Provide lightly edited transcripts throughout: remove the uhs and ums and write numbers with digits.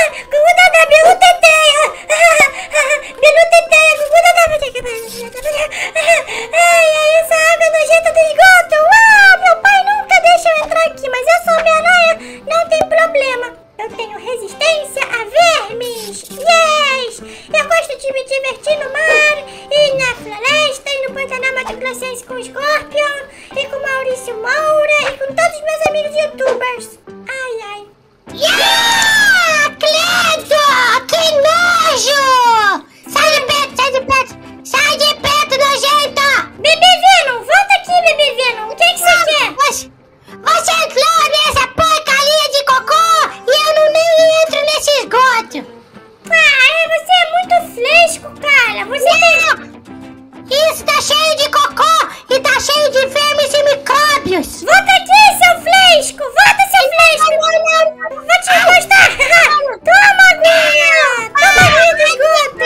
Gugu Dadá, Bilu Teteia. Bilu Teteia, Gugu Dadá. Ai, essa água nojenta do esgoto. Meu pai nunca deixa eu entrar aqui, mas eu sou Homem-Aranha, não tem problema. Eu tenho resistência a vermes. Yes! Eu gosto de me divertir no mar, e na floresta, e no Pantanal Mato Grossense com o Scorpion, e com Maurício Moura, e com todos os meus amigos youtubers. Ai, ai. Yeah! Credo! Que nojo! Sai de perto, sai de perto! Sai de perto, nojento! Bebê Venom, volta aqui, Bebê Venom. O que você quer? Você entrou nessa porcaria de cocô e eu nem entro nesse esgoto! Você é muito fresco, cara. Você não! Isso tá cheio de cocô e tá cheio de vermes e micróbios! Volta aqui, seu fresco! Volta, seu fresco! Não. Vou te encostar! Toma aguinha! Toma aguinha do esgoto!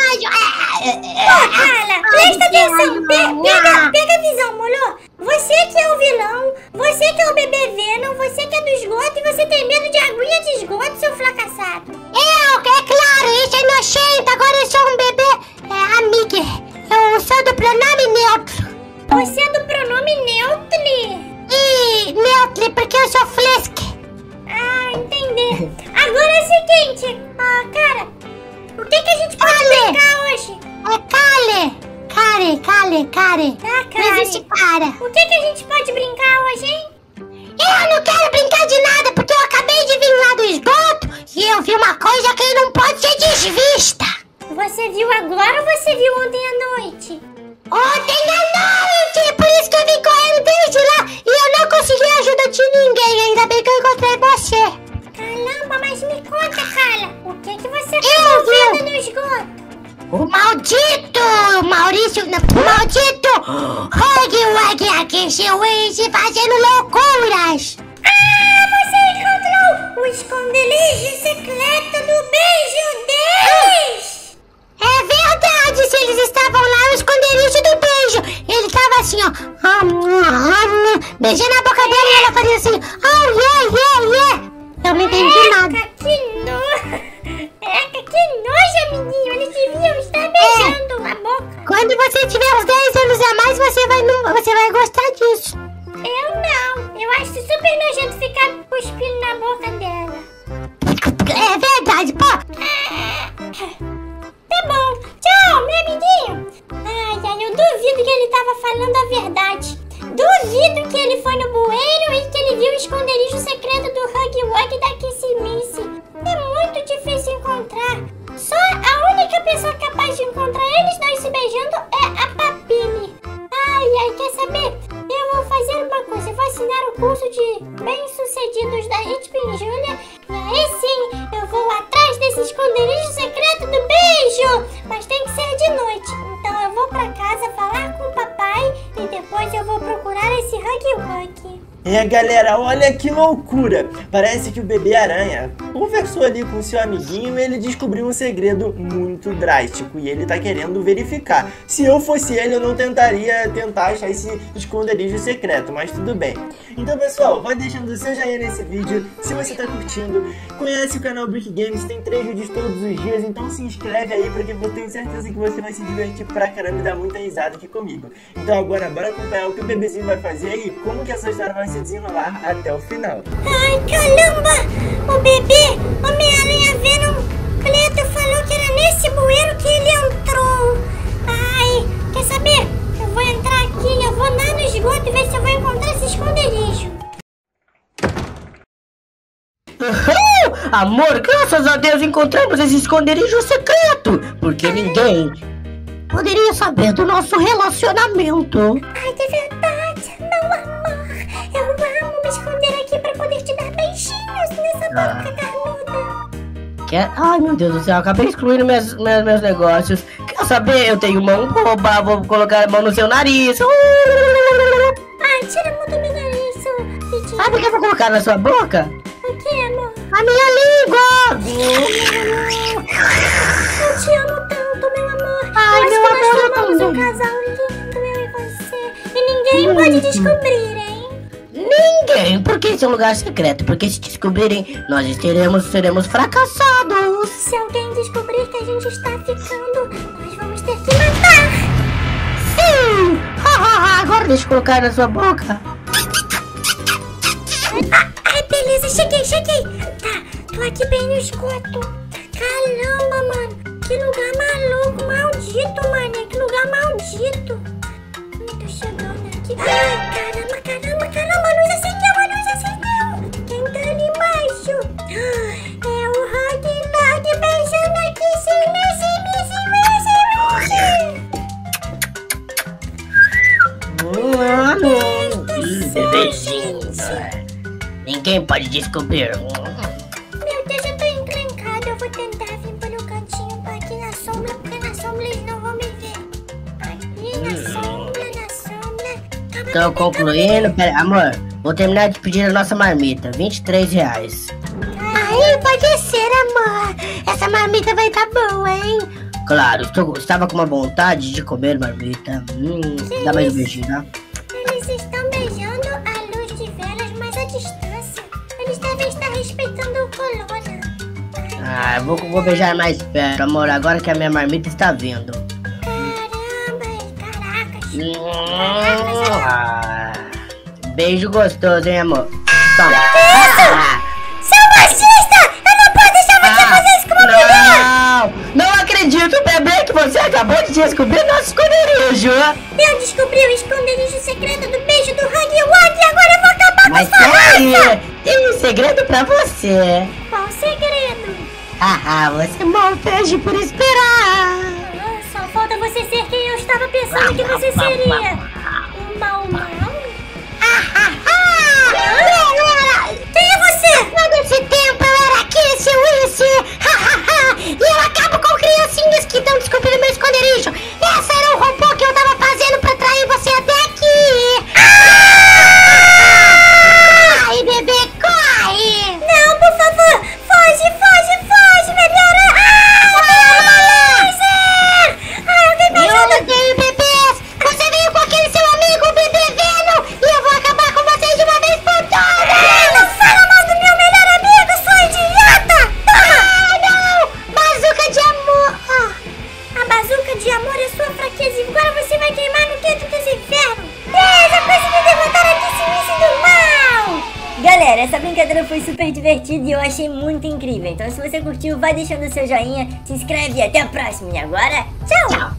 Cara, presta atenção! Pega a visão, molhou! Você que é o vilão, você que é o Bebê Venom, você que é do esgoto e você tem medo de aguinha de esgoto, seu fracassado! É claro, isso é nojento, agora eu sou um bebê amiga. Eu sou do pronome neutro. Você é do pronome neutro? E neutro, porque eu sou fresca. Entendi. Agora é o seguinte, cara, o que a gente pode brincar hoje? Care. Não existe cara. O que a gente pode brincar hoje, hein? Eu não quero brincar de nada, porque eu acabei de vir lá do esgoto e eu vi uma coisa que não pode ser desvista. Você viu agora ou você viu ontem à noite? Ontem à noite! Por isso que eu vim correndo desde lá e eu não consegui a ajuda de ninguém. Ainda bem que eu encontrei você. Caramba, mas me conta, cara. O que você acabou vendo no esgoto? O maldito Huggy Wuggy aqui, seu Wiz, fazendo loucuras. Você encontrou o esconderijo secreto do beijo deles. É verdade, se eles estavam lá, o esconderijo do beijo. Ele tava assim, ó, beijando a boca dela e ela fazia assim, oh yeah. Eu não entendi nada. Que nojo, amiguinho. Eles deviam estar beijando a boca. Quando você tiver uns 10 anos a mais, você vai gostar disso. Eu não. Eu acho super nojento ficar cuspindo na boca dela. É verdade, pô. Tá bom. Tchau, meu amiguinho. Ai, eu duvido que ele tava falando a verdade. Duvido que ele foi no bueiro e que ele viu o esconderijo secreto do Huggy Wuggy da Kissimice. É muito difícil encontrar. Só a única pessoa capaz de encontrar eles dois se beijando é a Papini. Ai, quer saber? Eu vou fazer uma coisa. Eu vou assinar o curso de bem-sucedidos da Itpin Júlia. E aí sim, eu vou atrás desse esconderijo secreto do beijo. Mas tem que ser de noite. Então eu vou pra casa falar com o papai e depois eu vou procurar esse Huggy Wuggy. Galera, olha que loucura! Parece que o Bebê Aranha conversou ali com seu amiguinho e ele descobriu um segredo muito drástico e ele tá querendo verificar. Se eu fosse ele, eu não tentaria achar esse esconderijo secreto, mas tudo bem. Então, pessoal, vai deixando o seu joinha nesse vídeo se você tá curtindo. Conhece o canal Brick Games, tem 3 vídeos todos os dias, então se inscreve aí porque eu tenho certeza que você vai se divertir pra caramba e dar muita risada aqui comigo. Então agora bora acompanhar o que o bebezinho vai fazer e como que essa história vai se desenrolar até o final. Ai, caramba! O bebê Homem-Aranha Venom Preto falou que era nesse bueiro que ele entrou. Ai, quer saber? Eu vou entrar aqui, eu vou lá no esgoto e ver se eu vou encontrar esse esconderijo. Amor, graças a Deus encontramos esse esconderijo secreto, porque ninguém poderia saber do nosso relacionamento. Ai, de verdade, meu amor. Eu amo me esconder aqui pra poder te dar beijinhos nessa boca carnuda. Ai, meu Deus do céu, acabei excluindo meus negócios. Quer saber? Eu tenho mão boba, vou colocar a mão no seu nariz. Ai, tira a mão do meu nariz, Pidinho. Sabe o que eu vou colocar na sua boca? O que, amor? A minha língua! Eu te amo tanto, meu amor. Ai, eu meu acho que nós amor, formamos um casal lindo, eu e você. E ninguém pode descobrir, hein? Ninguém, porque se seu lugar secreto, porque se descobrirem, nós seremos fracassados. Se alguém descobrir que a gente está ficando, nós vamos ter que matar. Sim! Agora deixa eu colocar na sua boca. Ai, beleza, cheguei. Tá, tô aqui bem no esgoto. Caramba, mano. Que lugar maluco, maldito, mané. Que lugar maldito. Tô chegando aqui. Ai, caramba. A luz acendeu. Quem tá ali embaixo? É o Hog beijando aqui. Bebezinho. Ninguém pode descobrir. Meu Deus, eu tô encrencada. Eu vou tentar vir pelo cantinho aqui na sombra, porque na sombra eles não vão me ver. Aqui na sombra. Tô concluindo. Pera, amor, vou terminar de pedir a nossa marmita. R$23. Ai, pode ser, amor. Essa marmita vai tá boa, hein? Claro, estava com uma vontade de comer marmita. Dá mais um beijinho, tá? Eles estão beijando à luz de velas, mas à distância. Eles devem estar respeitando o corona. Eu vou beijar mais perto, amor, agora que a minha marmita está vindo. Caracas. Beijo gostoso, hein, amor? Toma. Seu machista! Eu não posso deixar você fazer isso com uma mulher! Não acredito, bebê, que você acabou de descobrir nosso esconderijo. Eu descobri o esconderijo secreto do beijo do Huggy Wuggy e agora eu vou acabar Mas com sua raça! tem um segredo pra você. Qual o segredo? Você mal pede por esperar. Só falta você ser quem eu estava pensando que você seria. O Mau Mau? Quem é você? Todo esse tempo eu era Kissy Wissy. E eu acabo com criancinhas que estão descobrindo meu esconderijo. Essa era o robô que eu tava fazendo pra trair você até aqui. Ai, bebê, corre! Não, por favor! Foge, bebê aranha! Alguém me ajuda! Eu odeio bebês! Você veio com aquele seu amigo, o bebê Venom, e eu vou acabar com vocês de uma vez por todas! Não fala mal do meu melhor amigo, sua idiota! Toma! Não! Bazuca de amor! A bazuca de amor é sua fraqueza e agora você vai queimar no quinto dos infernos! Eu consegui derrotar a Kissy do mal! Galera, essa brincadeira foi super divertida e eu achei muito incrível. Então se você curtiu, vai deixando o seu joinha, se inscreve e até a próxima. E agora, tchau!